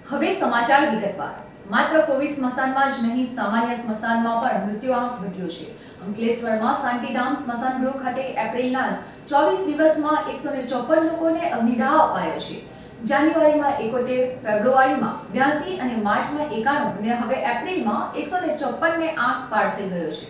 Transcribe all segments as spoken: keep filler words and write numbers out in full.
હવે સમાચાર વિગતવાર। માત્ર કોવિડ સ્મશાનમાં જ નહીં, સામાન્ય સ્મશાનમાં પણ મૃત્યુઆંક વધ્યો છે। અંકલેશ્વરમાં શાંતિધામ સ્મશાન ગૃહ ખાતે એપ્રિલના ચોવીસ દિવસમાં એકસો ચોપન લોકોને અગ્નિદાહ અપાયો છે। જાન્યુઆરીમાં એકોતેર, ફેબ્રુઆરીમાં બ્યાસી અને માર્ચમાં એકાણું ને હવે એપ્રિલમાં એકસો ચોપન ને આંક પાર થઈ ગયો છે।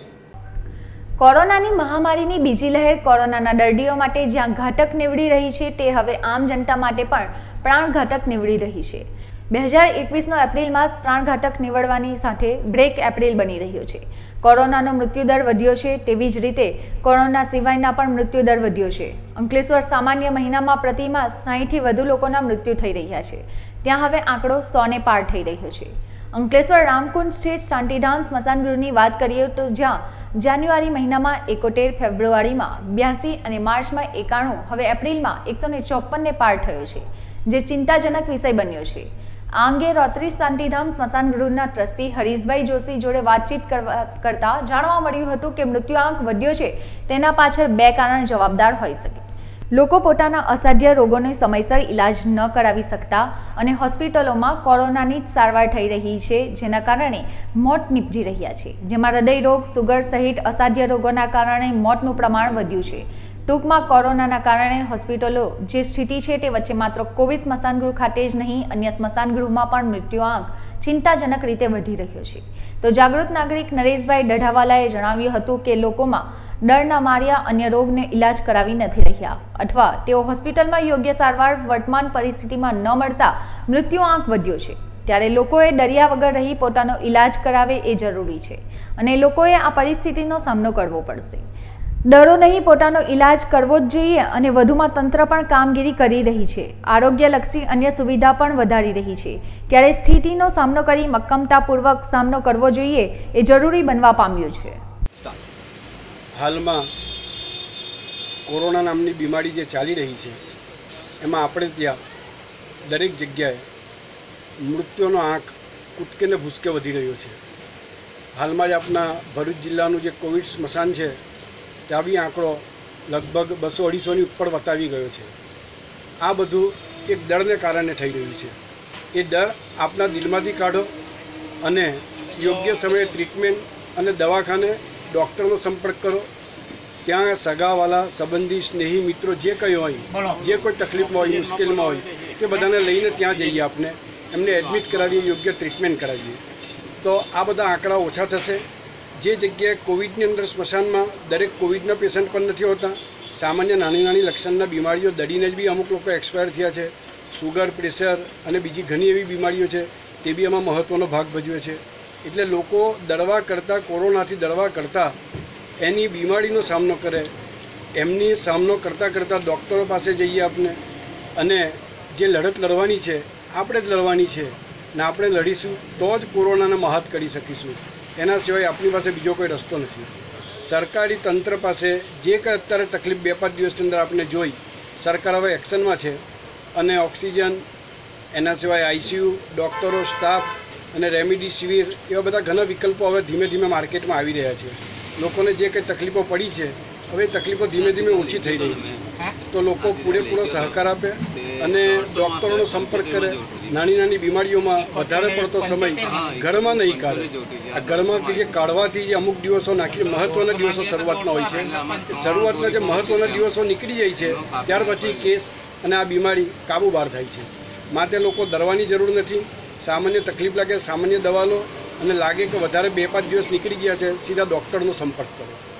કોરોનાની મહામારીની બીજી લહેર કોરોનાના દર્દીઓ માટે જ્યાં ઘાતક નીવડી રહી છે, તે હવે આમ જનતા માટે પણ પ્રાણઘાતક નીવડી રહી છે। બે હજાર એકવીસનો એપ્રિલ માસ પ્રાણઘાતક નીવડવાની સાથે બ્રેક એપ્રિલ બની રહ્યો છે। કોરોનાનો મૃત્યુદર વધ્યો છે, તેવી જ રીતે કોરોના સિવાયના પણ મૃત્યુદર વધ્યો છે। અંકલેશ્વર સામાન્ય મહિનામાં પ્રતિ માસ સાહીઠથી વધુ લોકોના મૃત્યુ થઈ રહ્યા છે, ત્યાં હવે આંકડો સોને પાર થઈ રહ્યો છે। અંકલેશ્વર રામકુંડ સ્થિત શાંતિધામ સ્મશાન ગૃહની વાત કરીએ તો જ્યાં જાન્યુઆરી મહિનામાં એકોતેર, ફેબ્રુઆરીમાં બ્યાસી અને માર્ચમાં એકાણું, હવે એપ્રિલમાં એકસો ચોપન ને પાર થયો છે, જે ચિંતાજનક વિષય બન્યો છે। આ અંગે રોટરી શાંતિધામ સ્મશાન ગૃહના ટ્રસ્ટી હરીશભાઈ જોશી જોડે વાતચીત કરતા જાણવા મળ્યું હતું કે મૃત્યુઆંક વધ્યો છે, તેના પાછળ બે કારણ જવાબદાર હોઈ શકે। લોકો પોતાના અસાધ્ય રોગોનો સમયસર ઇલાજ ન કરાવી શકતા અને હોસ્પિટલોમાં કોરોનાની જ સારવાર થઈ રહી છે, જેના કારણે મોત નીપજી રહ્યા છે, જેમાં હૃદય રોગ, સુગર સહિત અસાધ્ય રોગોના કારણે મોતનું પ્રમાણ વધ્યું છે। ટૂંકમાં કોરોનાના કારણે હોસ્પિટલો જે સ્થિતિ છે તે વચ્ચે માત્ર કોવિડ સ્મશાન ગૃહ ખાતે જ નહીં, અન્ય સ્મશાન ગૃહમાં પણ મૃત્યુઆંક ચિંતાજનક રીતે વધી રહ્યો છે। તો જાગૃત નાગરિક નરેશભાઈ ડઢાવાલાએ જણાવ્યું હતું કે લોકોમાં ડરના માર્યા અન્ય રોગને ઇલાજ કરાવી નથી રહ્યા અથવા તેઓ હોસ્પિટલમાં યોગ્ય સારવાર વર્તમાન પરિસ્થિતિમાં ન મળતા મૃત્યુઆંક વધ્યો છે, ત્યારે લોકોએ ડર્યા વગર રહી પોતાનો ઇલાજ કરાવે એ જરૂરી છે અને લોકોએ આ પરિસ્થિતિનો સામનો કરવો પડશે। ડરો નહીં, પોતાનો ઇલાજ કરવો જ જોઈએ અને વધુમાં તંત્ર પણ કામગીરી કરી રહી છે, આરોગ્યલક્ષી અન્ય સુવિધા પણ વધારી રહી છે, ત્યારે સ્થિતિનો સામનો કરી મક્કમતાપૂર્વક સામનો કરવો જોઈએ એ જરૂરી બનવા પામ્યું છે। હાલમાં કોરોના નામની બીમારી જે ચાલી રહી છે, એમાં આપણે ત્યાં દરેક જગ્યાએ મૃત્યુનો આંક કૂદકે ને ભૂસકે વધી રહ્યો છે। હાલમાં જ આપણા ભરૂચ જિલ્લાનું જે કોવિડ સ્મશાન છે, ત્યાં બી આંકડો લગભગ બસો અઢીસોની ઉપર વટાવી ગયો છે। આ બધું એક ડરને કારણે થઈ રહ્યું છે। એ ડર આપના દિલમાંથી કાઢો અને યોગ્ય સમયે ટ્રીટમેન્ટ અને દવાખાને ડૉક્ટરનો સંપર્ક કરો। ત્યાં સગાવાલા, સંબંધી, સ્નેહી, મિત્રો જે કંઈ હોય, જે કોઈ તકલીફમાં હોય, મુશ્કેલીમાં હોય, તે બધાને લઈને ત્યાં જઈએ, આપણે એમને એડમિટ કરાવીએ, યોગ્ય ટ્રીટમેન્ટ કરાવીએ, તો આ બધા આંકડા ઓછા થશે। જે જગ્યાએ કોવિડની અંદર સ્મશાનમાં દરેક કોવિડના પેશન્ટ પણ નથી હોતા, સામાન્ય નાની નાની લક્ષણના બીમારીઓ દડીને જ બી અમુક લોકો એક્સપાયર થયા છે। સુગર, પ્રેશર અને બીજી ઘણી એવી બીમારીઓ છે, તે બી એમાં મહત્ત્વનો ભાગ ભજવે છે। એટલે લોકો દરવા કરતાં, કોરોનાથી દરવા કરતાં એની બીમારીનો સામનો કરે, એમની સામનો કરતાં કરતાં ડૉક્ટરો પાસે જઈએ આપણે, અને જે લડત લડવાની છે આપણે જ લડવાની છે ને આપણે લડીશું તો જ કોરોનાને મહાત કરી શકીશું। એના સિવાય આપણી પાસે બીજો કોઈ રસ્તો નથી। સરકારી તંત્ર પાસે જે કંઈ અત્યારે તકલીફ બે પાંચ દિવસની અંદર આપણે જોઈ, સરકાર હવે એક્શનમાં છે અને ઓક્સિજન, એના સિવાય આઈસીયુ, ડૉક્ટરો, સ્ટાફ અને રેમડેસિવિર એવા બધા ઘણા વિકલ્પો હવે ધીમે ધીમે માર્કેટમાં આવી રહ્યા છે। લોકોને જે કંઈ તકલીફો પડી છે, હવે એ તકલીફો ધીમે ધીમે ઓછી થઈ રહી છે, તો લોકો પૂરેપૂરો સહકાર આપે અને ડૉક્ટરોનો સંપર્ક કરે। નાની નાની બીમારીઓમાં વધારે પડતો સમય ઘરમાં નહીં કાઢે। આ ઘરમાં જે કાઢવાથી જે અમુક દિવસો નાખી, મહત્ત્વના દિવસો શરૂઆતના હોય છે, એ શરૂઆતના જે મહત્ત્વના દિવસો નીકળી જાય છે, ત્યાર પછી કેસ અને આ બીમારી કાબુ બહાર થાય છે। માટે લોકો ડરવાની જરૂર નથી। સામાન્ય તકલીફ લાગે, સામાન્ય દવા લો, અને લાગે કે વધારે બે પાંચ દિવસ નીકળી ગયા છે, સીધા ડૉક્ટરનો સંપર્ક કરો।